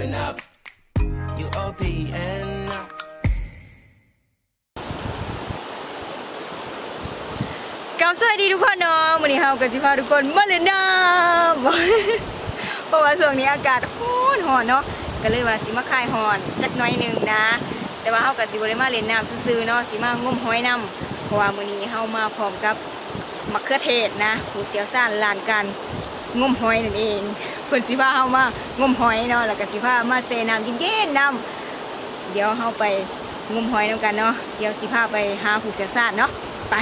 สวัสดีทุกคนเนาะวันนี้เรากับสิพาทุกคนมาเล่นน้ำเพราะว่าช่วงนี้อากาศร้อนเนาะก็เลยว่าสิมาคลายร้อนจักหน่อยหนึ่งนะแต่ว่าเรากับสิบริมาเล่นน้ำซื่อๆเนาะสิมางมหอยน้ำเพราะว่ามื้อนี้เรามาพร้อมกับมะเขือเทศนะผู้เชี่ยวชาญด้านการงมหอยนั่นเองเพิ่นสิพาเรามางมหอยเนาะแล้วก็สิพามาเซน้ำเย็นๆน้ำเดี๋ยวเราไปงมหอยน้ำกันเนาะเดี๋ยวสิพาไปหาผู้เชี่ยวชาญเนาะไป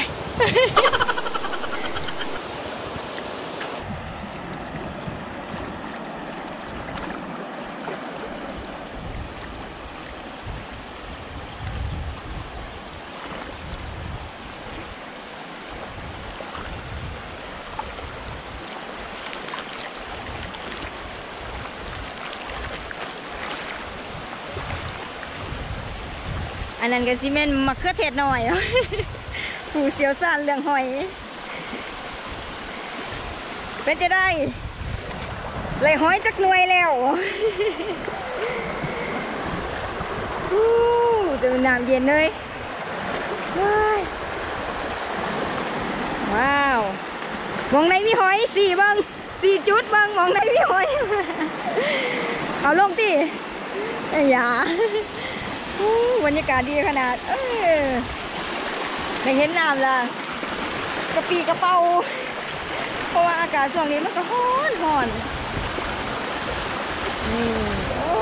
อันนั้นก็สิเม่นมะเขือเทศหน่อยผู้เชี่ยวชาญเรื่องหอยเป็นจะได้เลยหอยจักหน่วยแล้วจะเป็นน้ำเย็นเลยว้าวมองในมีหอย4 จุดมองในมีหอยเอาลงดิอย่าบรรยากาศดีขนาดได้เห็นน้ำละกระปีกระเป๋าเพราะว่าอากาศช่วงนี้มันก็ร้อนนี่โอ้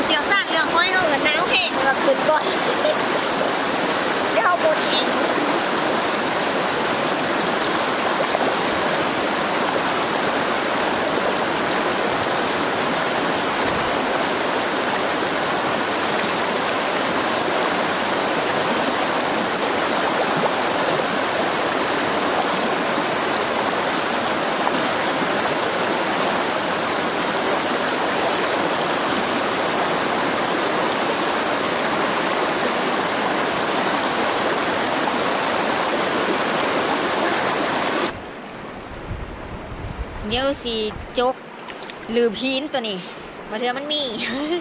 ชี่ยวชาญเรื่องห้อยเขากับน้ำแห้งแบบขึ้นก่อนเดี๋ยวเขาโบทีเดี๋ยวสีจกหรือพีนตัวนี้มาเถอะมันมี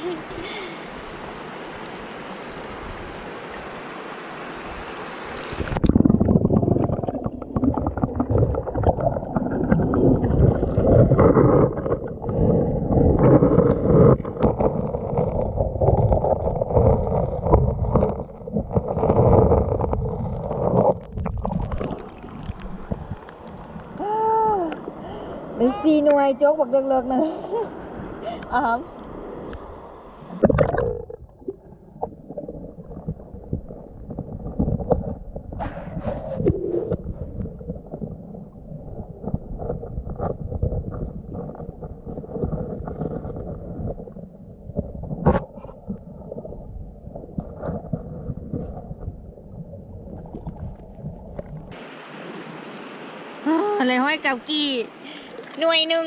เป็นซีหน่วยโจ๊กบอกเลิกๆนะอ่าอะไรห้อยเกากี้หน่วยหนึ่ง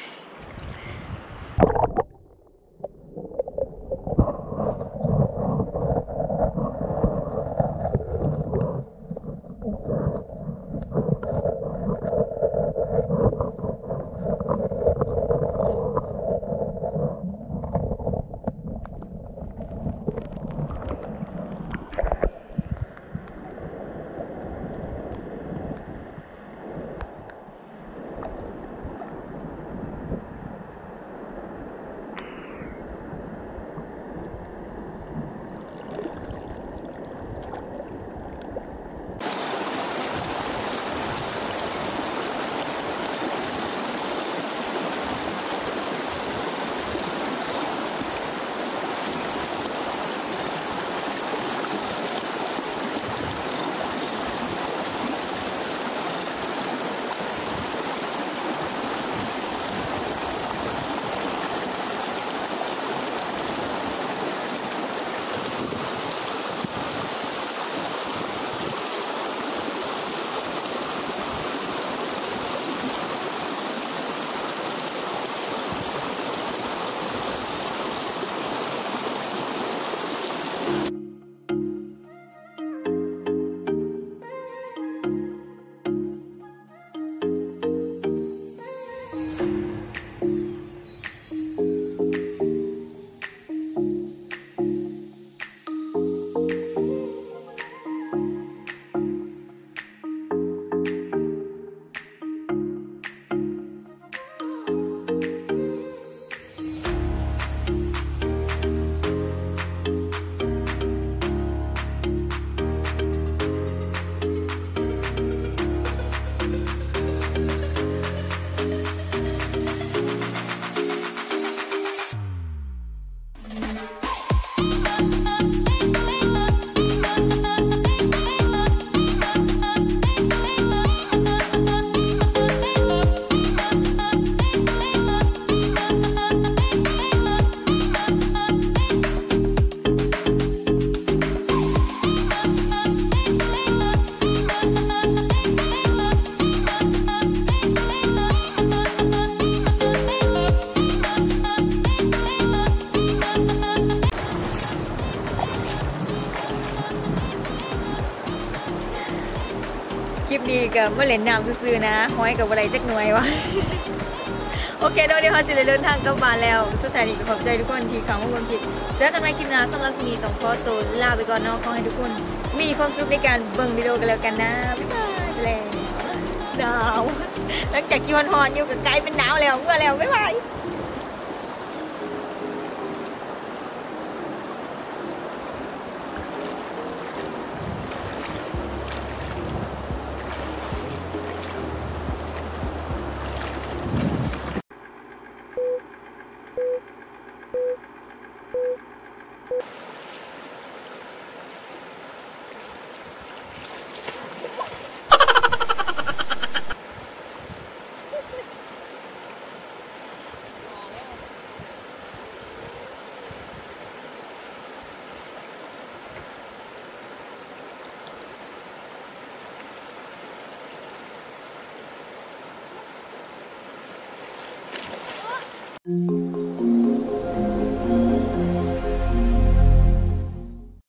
คลิปนี้กับเมื่อเล่นน้ำซื่อๆนะห้อยกับอะไรจักหน่วยวะ โอเคเดี๋ยวเขาจะเดินทางกลับบ้านแล้วสุดท้ายนี้ก็ขอบใจทุกคนที่เข้ามาชมคลิปเจอกันใหม่คลิปหน้าสำหรับคลิปนี้ต้องขอตัวลาไปก่อนเนาะขอให้ทุกคนมีความสุขในการเบิ่งวิดีโอกันแล้วกันนะบ๊ายบายแล้วหนาวหลังจากที่ฮอนๆอยู่กับไกลเป็นหนาวแล้วเมื่อแล้วบ๊ายบาย